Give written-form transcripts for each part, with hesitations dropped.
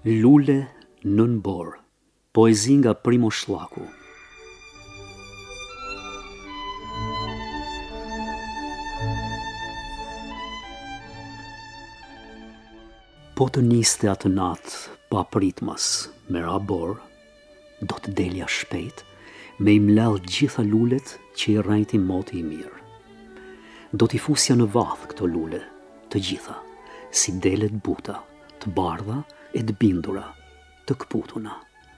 Lule nën borë, poezi nga Primo Shlaku. Po të niste atë natë pa pritmas me rabor, do të delja shpejt me i mlell gjitha lulet që i rrejti moti i mirë. Do t'i fusja në vath këto lule, të gjitha, si delet buta, të bardha e të bindura, të këputuna.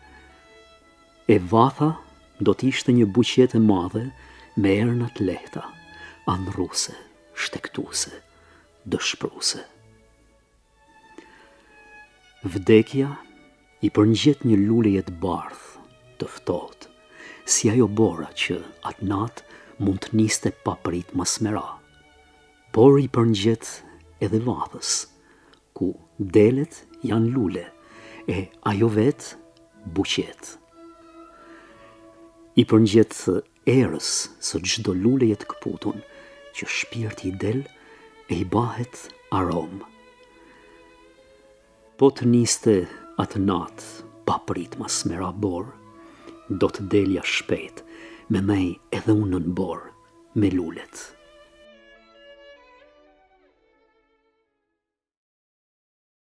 E vatha do t'ishte një buqet e madhe me ernat lehta, andruse, shtektuse, dëshpruse. Vdekja i përngjet një luleje të bardh, të ftohtë, si ajo bora që atë natë mund të niste pa prit mas me ra. Por i përngjet edhe vathës, ku delet janë lule, e ajo vetë buqet. I përngjet erës së çdo luleje të këputun, që shpirti i del e i bahet aromë. Po të niste atë natë pa pritmas me rabor, do të delja shpejt me nej edhe unë në borë me lulet.